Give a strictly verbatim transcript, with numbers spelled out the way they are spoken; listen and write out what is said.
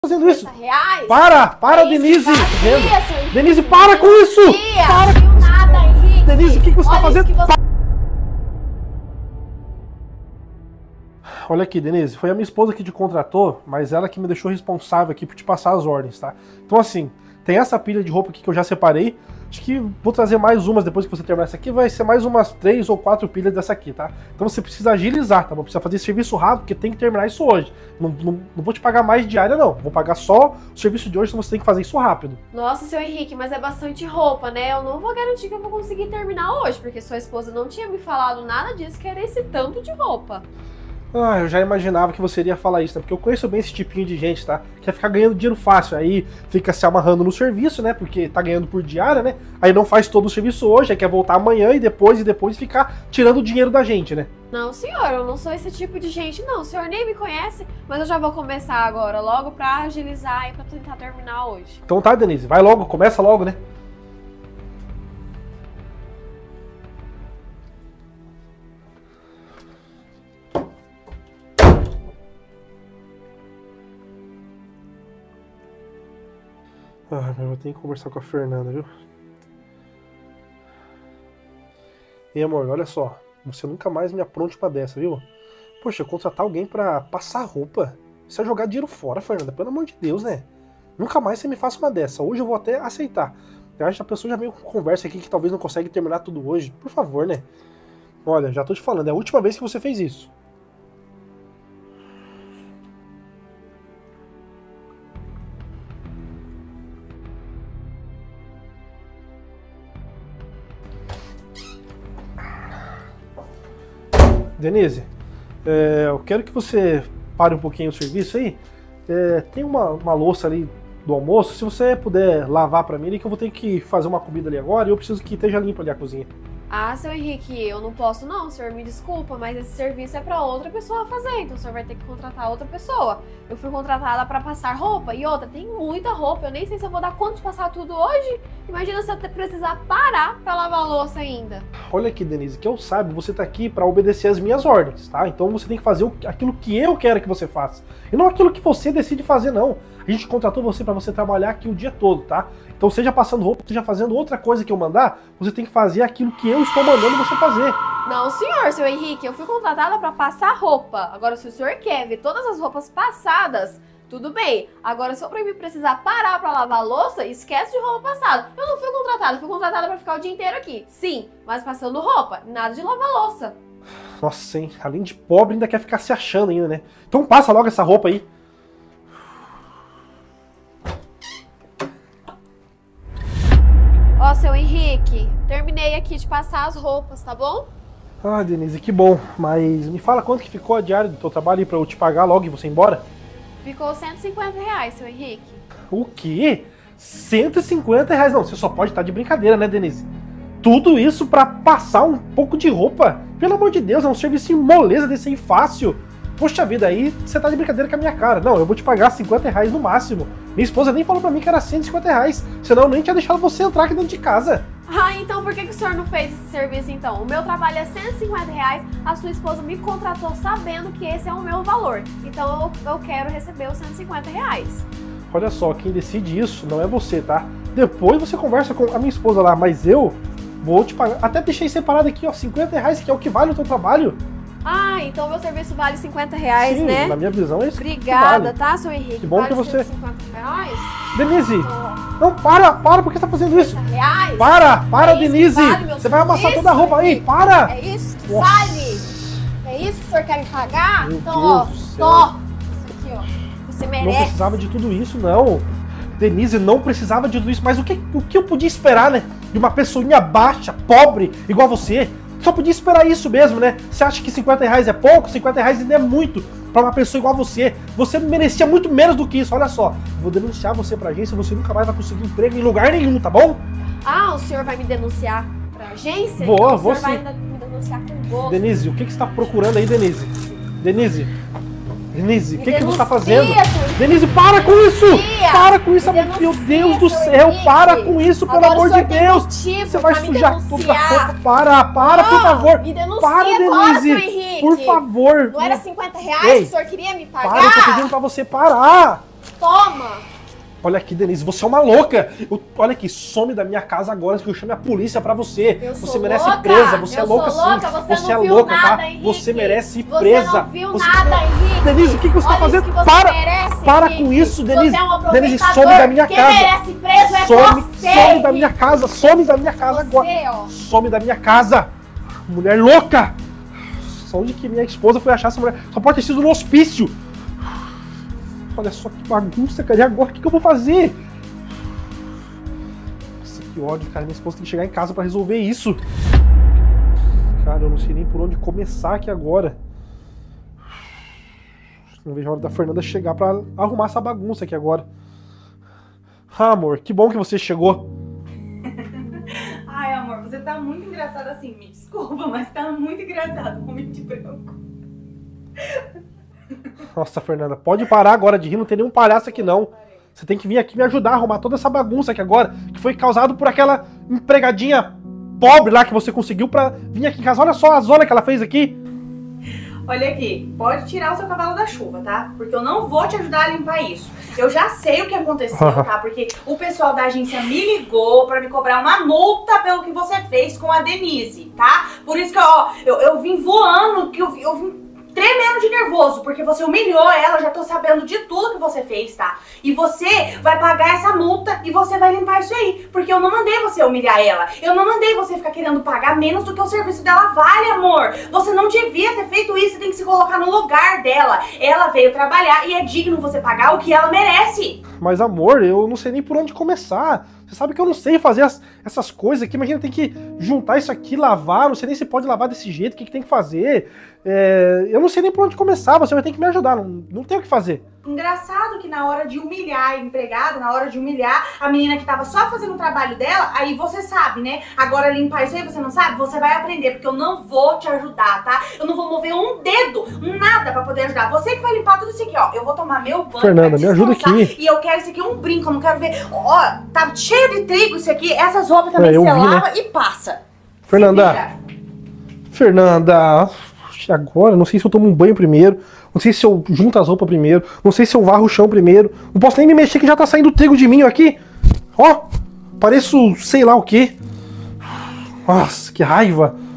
fazendo isso? Reais? Para! Para, é Denise! Vendo? Denise, para com isso! Para com isso! Nada, Henrique! Denise, o que, que você Olha tá fazendo? Que você... Olha aqui, Denise, foi a minha esposa que te contratou, mas ela que me deixou responsável aqui por te passar as ordens, tá? Então assim, tem essa pilha de roupa aqui que eu já separei. Acho que vou trazer mais umas depois que você terminar essa aqui. Vai ser mais umas três ou quatro pilhas dessa aqui, tá? Então você precisa agilizar, tá bom? Precisa fazer serviço rápido, porque tem que terminar isso hoje. Não, não, não vou te pagar mais diária, não. Vou pagar só o serviço de hoje, então você tem que fazer isso rápido. Nossa, seu Henrique, mas é bastante roupa, né? Eu não vou garantir que eu vou conseguir terminar hoje, porque sua esposa não tinha me falado nada disso, que era esse tanto de roupa. Ah, eu já imaginava que você iria falar isso, né? Porque eu conheço bem esse tipinho de gente, tá? Quer ficar ganhando dinheiro fácil, aí fica se amarrando no serviço, né? Porque tá ganhando por diária, né? Aí não faz todo o serviço hoje, aí quer voltar amanhã e depois e depois ficar tirando o dinheiro da gente, né? Não, senhor, eu não sou esse tipo de gente, não. O senhor nem me conhece, mas eu já vou começar agora, logo pra agilizar e pra tentar terminar hoje. Então tá, Denise, vai logo, começa logo, né? Ah, eu tenho que conversar com a Fernanda, viu? E amor, olha só, você nunca mais me apronte pra dessa, viu? Poxa, contratar alguém pra passar roupa, isso é jogar dinheiro fora, Fernanda, pelo amor de Deus, né? Nunca mais você me faça uma dessa, hoje eu vou até aceitar. Eu acho que a pessoa já veio com conversa aqui que talvez não consegue terminar tudo hoje, por favor, né? Olha, já tô te falando, é a última vez que você fez isso. Denise, é, eu quero que você pare um pouquinho o serviço aí. É, tem uma, uma louça ali do almoço, se você puder lavar pra mim, que eu vou ter que fazer uma comida ali agora e eu preciso que esteja limpa ali a cozinha. Ah, seu Henrique, eu não posso não, o senhor me desculpa, mas esse serviço é pra outra pessoa fazer, então o senhor vai ter que contratar outra pessoa. Eu fui contratada pra passar roupa, e outra, tem muita roupa, eu nem sei se eu vou dar conta de passar tudo hoje. Imagina se eu precisar parar pra lavar a louça ainda. Olha aqui, Denise, que eu saiba, você tá aqui pra obedecer as minhas ordens, tá? Então você tem que fazer aquilo que eu quero que você faça, e não aquilo que você decide fazer, não. A gente contratou você pra você trabalhar aqui o dia todo, tá? Então seja passando roupa, seja fazendo outra coisa que eu mandar, você tem que fazer aquilo que eu estou mandando você fazer. Não, senhor, seu Henrique, eu fui contratada pra passar roupa. Agora, se o senhor quer ver todas as roupas passadas, tudo bem. Agora, se eu pra mim precisar parar pra lavar a louça, esquece de roupa passada. Eu não fui contratada, fui contratada pra ficar o dia inteiro aqui. Sim, mas passando roupa, nada de lavar louça. Nossa, hein? Além de pobre, ainda quer ficar se achando ainda, né? Então passa logo essa roupa aí. Ó, seu Henrique, terminei aqui de passar as roupas, tá bom? Ah, Denise, que bom. Mas me fala quanto que ficou a diária do teu trabalho aí pra eu te pagar logo e você ir embora? Ficou cento e cinquenta reais, seu Henrique. O quê? cento e cinquenta reais? Não, você só pode estar de brincadeira, né, Denise? Tudo isso pra passar um pouco de roupa? Pelo amor de Deus, é um serviço moleza desse aí fácil. Poxa vida, aí você tá de brincadeira com a minha cara. Não, eu vou te pagar cinquenta reais no máximo. Minha esposa nem falou pra mim que era cento e cinquenta reais, senão eu nem tinha deixado você entrar aqui dentro de casa. Ah, então por que, que o senhor não fez esse serviço então? O meu trabalho é cento e cinquenta reais, a sua esposa me contratou sabendo que esse é o meu valor. Então eu, eu quero receber os cento e cinquenta reais. Olha só, quem decide isso não é você, tá? Depois você conversa com a minha esposa lá, mas eu vou te pagar. Até deixei separado aqui, ó, cinquenta reais, que é o que vale o teu trabalho. Ah, então meu serviço vale cinquenta reais, Sim, né? Na minha visão é isso. Obrigada, que vale. tá, seu Henrique? Que bom vale que você... cento e cinquenta reais? Denise! Não, para, para, por que você tá fazendo isso? Reais? Para, para, é Denise! Vale, você vai amassar toda a roupa aí, Henrique? para! É isso que Nossa. vale? É isso que o senhor quer me pagar? Meu então, Deus ó, do céu. tó, isso aqui, ó, você merece. Não precisava de tudo isso, não. Denise não precisava de tudo isso, mas o que, o que eu podia esperar, né? De uma pessoinha baixa, pobre, igual você. Só podia esperar isso mesmo, né? Você acha que cinquenta reais é pouco? cinquenta reais ainda é muito pra uma pessoa igual você. Você merecia muito menos do que isso, olha só. Vou denunciar você pra agência, você nunca mais vai conseguir emprego em lugar nenhum, tá bom? Ah, o senhor vai me denunciar pra agência? Vou, então, vou o senhor sim. vai me denunciar com gosto. Denise, o que, que você tá procurando aí, Denise? Denise? Denise, o Me que, que você tá denuncia, fazendo? seu Denise, para com isso! Denuncia! Para com isso, Me meu denuncia, Deus do seu céu! Henrique! Para com isso, pelo Agora amor o senhor de tem Deus! motivo Você vai pra me sujar toda a denunciar. roupa! Para, para, por Não, favor! me denuncia Para, agora, Denise! seu Henrique! Por favor! Não era cinquenta reais Ei, que o senhor queria me pagar? Para, eu tô pedindo pra você parar! Toma! Olha aqui, Denise, você é uma louca! Eu, olha aqui, some da minha casa agora que eu chame a polícia pra você. Eu você sou merece louca. ir presa, você eu é louca sou louca. sim. Você, Você não é viu louca, nada, tá? Henrique. Você merece ir você presa. Você não viu você... nada, Henrique. Denise, o que, que você Olha tá fazendo? isso que você Para! merece, Para Henrique. com isso, Denise! Você é um Denise, some aproveitador. da minha Quem casa! merece preso é some, você, some da Henrique. minha casa! Some da minha casa Você, agora! ó. Some da minha casa! Mulher louca! Só onde que minha esposa foi achar essa mulher? Só pode ter sido no hospício! Olha só que bagunça, cara. E agora o que, que eu vou fazer? Nossa, que ódio, cara. Minha esposa tem que chegar em casa pra resolver isso. Cara, eu não sei nem por onde começar aqui agora. Não vejo a hora da Fernanda chegar pra arrumar essa bagunça aqui agora. Ah, amor, que bom que você chegou. Ai, amor, você tá muito engraçado assim. Me desculpa, mas tá muito engraçado, homem de branco. Nossa, Fernanda, pode parar agora de rir, não tem nenhum palhaço aqui não. Você tem que vir aqui me ajudar a arrumar toda essa bagunça aqui agora, que foi causado por aquela empregadinha pobre lá que você conseguiu pra vir aqui em casa. Olha só a zona que ela fez aqui. Olha aqui, pode tirar o seu cavalo da chuva, tá? Porque eu não vou te ajudar a limpar isso. Eu já sei o que aconteceu, tá? Porque o pessoal da agência me ligou pra me cobrar uma multa pelo que você fez com a Denise, tá? Por isso que, ó, eu, eu vim voando, que eu, eu vim tremendo de nervoso, porque você humilhou ela, já tô sabendo de tudo que você fez, tá? E você vai pagar essa multa e você vai limpar isso aí, porque eu não mandei você humilhar ela, eu não mandei você ficar querendo pagar menos do que o serviço dela vale, amor. Você não devia ter feito isso, você tem que se colocar no lugar dela. Ela veio trabalhar e é digno você pagar o que ela merece. Mas amor, eu não sei nem por onde começar. Você sabe que eu não sei fazer as, essas coisas aqui. Imagina, tem que juntar isso aqui, lavar. Não sei nem se pode lavar desse jeito. O que, que tem que fazer? É, eu não sei nem por onde começar. Você vai ter que me ajudar. Não, não tem o que fazer. Engraçado que na hora de humilhar a empregada, na hora de humilhar a menina que tava só fazendo o trabalho dela, aí você sabe, né? Agora limpar isso aí você não sabe? Você vai aprender, porque eu não vou te ajudar, tá? Eu não vou mover um dedo, nada pra poder ajudar. Você que vai limpar tudo isso aqui, ó. Eu vou tomar meu banho. Fernanda, me ajuda aqui. E eu quero isso aqui um brinco, eu não quero ver. Ó, tá cheio de trigo isso aqui. Essas roupas também É, eu você vi, lava né? e passa. Fernanda, Fernanda, agora, não sei se eu tomo um banho primeiro, não sei se eu junto as roupas primeiro, não sei se eu varro o chão primeiro, não posso nem me mexer que já tá saindo trigo de mim aqui. Ó, pareço sei lá o quê. Nossa, que raiva.